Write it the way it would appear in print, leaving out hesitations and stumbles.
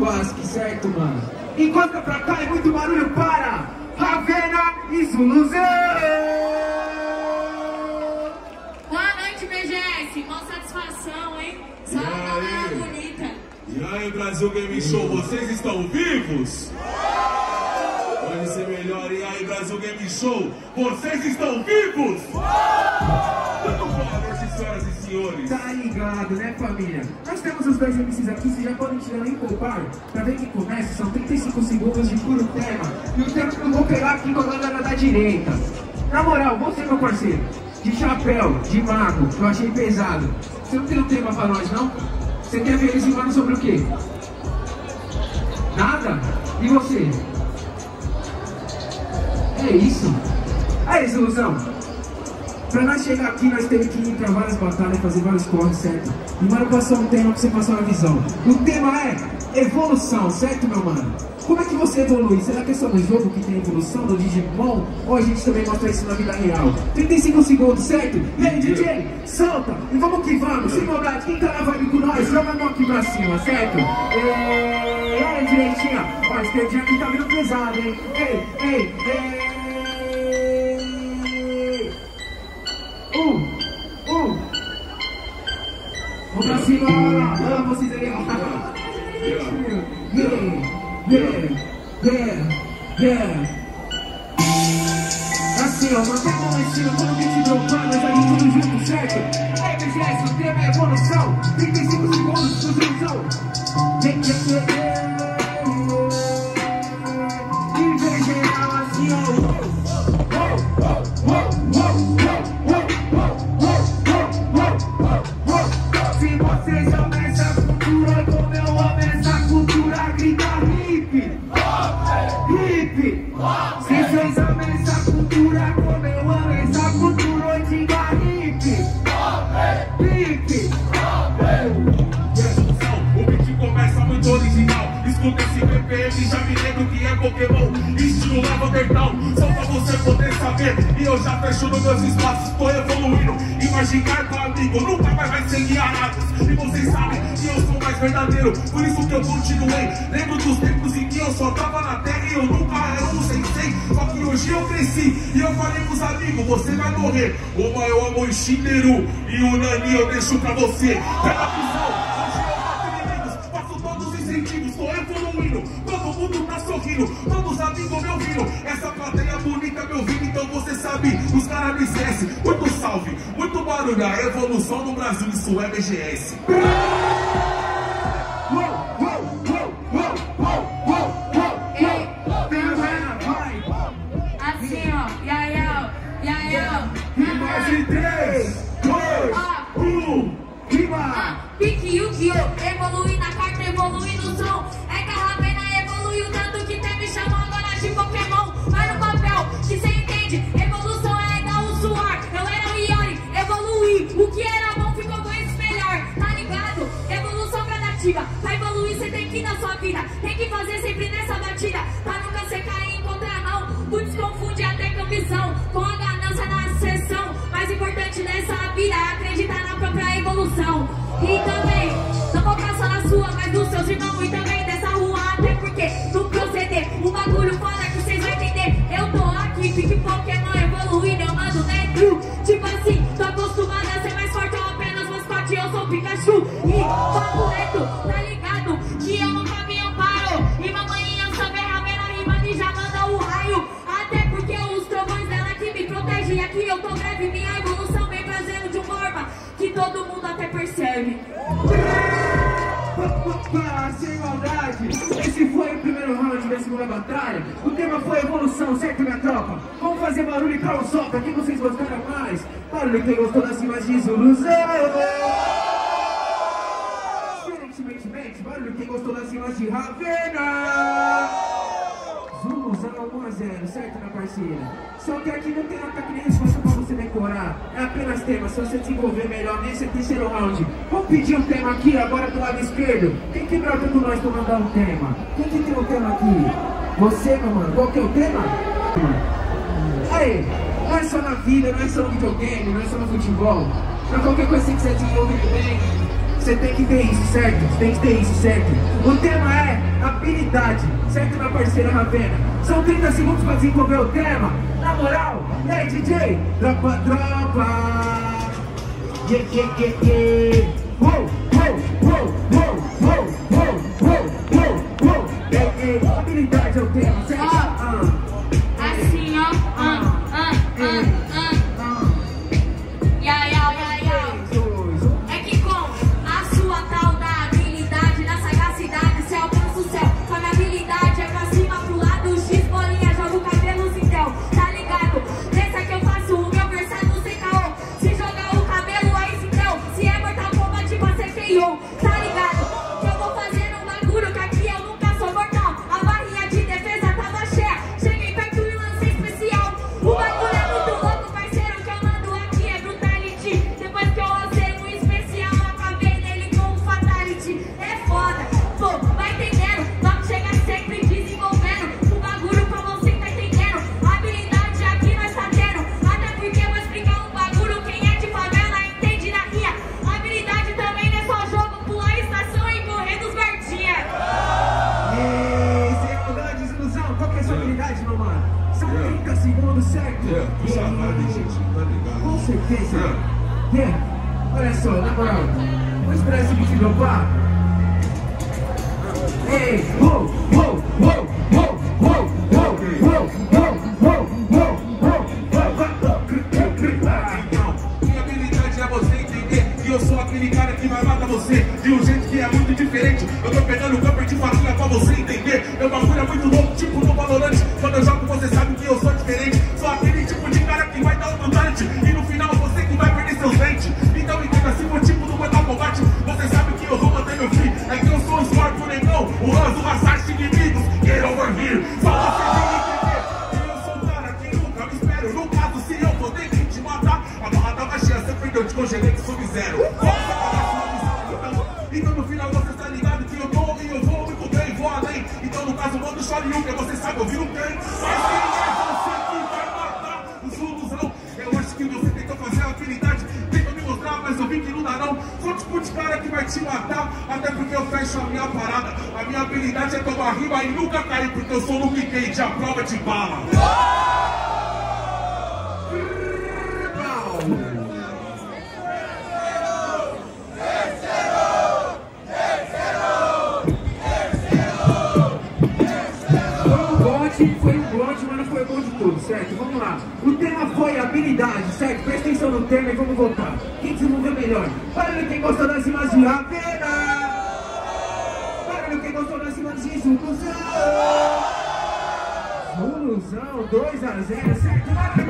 Vasque, certo, mano? Encosta pra cá e muito barulho para Ravena e Zuluzão! Boa noite, BGS. Mó satisfação, hein? Só uma galera bonita. E aí, Brasil Game Show, vocês estão vivos? Pode ser melhor. E aí, Brasil Game Show, vocês estão vivos? Muito boa noite, senhoras e senhores. Tá ligado, né, família? Nós temos os dois MCs aqui, vocês já podem tirar nem poupar. Pra ver quem começa, são 35 segundos de puro tema. E o tempo que eu vou pegar aqui com a galera da direita. Na moral, você, meu parceiro, de chapéu, de mago, eu achei pesado. Você não tem um tema pra nós, não? Você quer ver eles rimando sobre o quê? Nada? E você? É isso? Aí, Zuluzão, pra nós chegar aqui, nós temos que ir pra várias batalhas, fazer vários corres, certo? E mano, passou um tema pra você passar uma visão. O tema é evolução, certo, meu mano? Como é que você evolui? Será que é só no jogo que tem evolução, no Digimon? Ou a gente também mostra isso na vida real? 35 segundos, certo? E aí, DJ, solta! E vamos que vamos, sem maldade, quem tá na vibe com nós, joga a mão aqui pra cima, certo? E aí, direitinha? Ó, a esquerdinha aqui tá vindo pesado, hein? Ei, ei, ei! Vamos pra cima, olha vocês aí, ó. Assim, ó, mantém a mão lá em cima, quando o beat dropar, nós ali tudo junto, certo? Aí, BGS, o tema é evolução, 35 segundos pro Zuluzão. E geral assim, ó. Se vocês amam essa cultura, como eu amo essa cultura, grita hip, hip. Se vocês amam essa cultura, como eu amo essa cultura, eu diga hip, hip. O beat começa muito original. Escuta esse BPM, já me lembro que é Pokémon. Estilo Lava Vertal, só pra você poder saber. E eu já fecho nos meus espaços, tô evoluindo. Imaginar com amigo, nunca mais vai ser guiarados. E vocês sabem que eu sou mais verdadeiro, por isso que eu continuei. Lembro dos tempos em que eu só tava na terra e eu nunca era um sensei. Só que hoje eu cresci e eu falei pros amigos, você vai morrer. Uma eu amo o Shinderu e o Nani eu deixo pra você. Pela visão, hoje eu mato inimigos, faço todos os incentivos, tô evoluindo. Todo mundo tá sorrindo, todos os amigos me ouvindo. Essa plateia bonita me ouvindo, então você sabe, os caras me esquecem. Muito salve, muito barulho, a evolução do Brasil, isso é BGS. Assim, ó. Yael, Yael. Imagem 3, 2, 1, rima! Pique Yu-Gi-Oh! Evolui na carta, evolui no som. É que a Ravena evoluiu tanto que até me chamou agora de Pokémon. Vai no papel, que cê entende. Evolução é dar o suor. Eu era o Iori, evoluí. O que era bom ficou 2 vezes melhor. Tá ligado? Evolução gradativa. Pra evoluir cê tem que ir na sua vida. Tem que fazer sempre nessa batida. Pra nunca cê cair em contramão. Muitos confundem até com ambição, com a ganância na sessão. Mais importante nessa vida é acreditar na própria evolução. E também, não focar só na sua, mas nos seus irmãos e também dessa rua. Até porque no proceder, o bagulho fala que vocês vão entender. Eu tô aqui, pique Pokémon evoluindo, eu mando negro. Tipo assim, tô acostumada a ser mais forte, eu apenas mascote, eu sou Pikachu. E papo reto, tá ligado? Que eu nunca me amparo. E mamãe, eu sou Ravena rimando e já manda o raio. Até porque os trovões dela que me protegem. E aqui eu tô breve, minha evolução vem trazendo de uma forma que todo mundo até percebe. Sem maldade, esse foi o primeiro round da segunda batalha. O tema foi evolução, certo, minha tropa? Vamos fazer barulho e cala o solta. O que vocês gostaram mais? Barulho quem gostou das rimas de Zuluzão. Diferentemente, barulho quem gostou das rimas de Ravena. Zuluzão 1-0, certo, minha parceira? Só que aqui não tem ataque nem resposta pra você decorar. É apenas tema, se você desenvolver melhor nesse terceiro round. Vamos pedir um tema aqui, agora do lado esquerdo. Quem que brota com nós pra mandar um tema? Quem que tem um tema aqui? Você, meu mano, qual que é o tema? Aí, não é só na vida, não é só no videogame, não é só no futebol. Pra qualquer coisa que você desenvolver bem, você tem que ter isso, certo? Você tem que ter isso, certo? O tema é habilidade, certo, minha parceira Ravena? São 30 segundos pra desenvolver o tema. Na moral, e aí, DJ? Dropa, dropa. Yeah, yeah, yeah, yeah. Uou, uou, uou, uou, uou, uou, uou, uou, uou. Yeah, yeah. Habilidade é o tema, certo? Assim, ó. É que com a sua tal da habilidade, na sagacidade, você alcança o céu. Com a minha habilidade é pra cima, pro lado, X, bolinha, joga o cabelo sem tel. Tá ligado? Nessa que eu faço o meu versado sem caô. Se jogar o cabelo aí sem tel, se é Mortal Kombat, você feio. Tá ligado? Que eu vou fazendo um bagulho que aqui eu nunca sou mortal. A barrinha de defesa tava cheia. Cheguei perto e lancei especial. O bagulho é muito louco, parceiro, que eu mando aqui é brutality. Depois que eu lancei um especial, acabei nele com um fatality. É foda, pô, vai entendendo. Logo chega sempre desenvolvendo o bagulho pra você tá entendendo. A habilidade aqui nós tá tendo. Até porque eu vou explicar um bagulho. Quem é de favela entende na rinha. A habilidade também não é só jogo, pular a estação e correr dos guardinhas. Sem maldade, desilusão. Qual que é a sua habilidade, meu mano? São 30 segundos, certo? Com certeza. Olha só, na moral, vou esperar esse bicho dropar. Ei, uou, uou, uou, uou, uou, uou, uou, uou, uou, uou, uou. Minha habilidade é você entender que eu sou aquele cara que vai matar você de um jeito que é muito diferente. Eu tô pegando o camper de farinha pra você entender. Meu bagulho é muito louco, tipo no Valorant. Quando eu jogo você sabe que eu sou diferente. Sou aquele tipo de cara que vai dar um brutality e no final você que vai perder seus dentes. Então entenda, se for tipo no Mortal Kombat, você sabe que eu vou manter meu free. É que eu sou o Scorpion, negão, o Hanzo, Masashi, inimigos. Get over here, só você tem que entender. Eu sou o cara que nunca me espero. No caso, se eu vou ter que te matar, a barra tava cheia, você perdeu, te congelei que sub-zero. Então no final você tá ligado que eu tô e eu vou muito bem, vou além. Então no caso manda o Shoryuken, que você sabe ouvir o trem. Mas quem é você que vai matar os Zuluzão? Eu acho que você tentou fazer a habilidade, tentou me mostrar, mas eu vi que não dá não. Sou tipo de cara que vai te matar, até porque eu fecho a minha parada. A minha habilidade é tomar rima e nunca cair, porque eu sou o Luke Cage, a prova de bala. Foi um bonde, mas não foi bom de tudo, certo? Vamos lá. O tema foi habilidade, certo? Presta atenção no tema e vamos voltar. Quem desenvolveu melhor? Barulho quem gostou das rimas de Ravena. Barulho quem gostou das rimas de Zuluzão. Zuluzão, 2-0, certo?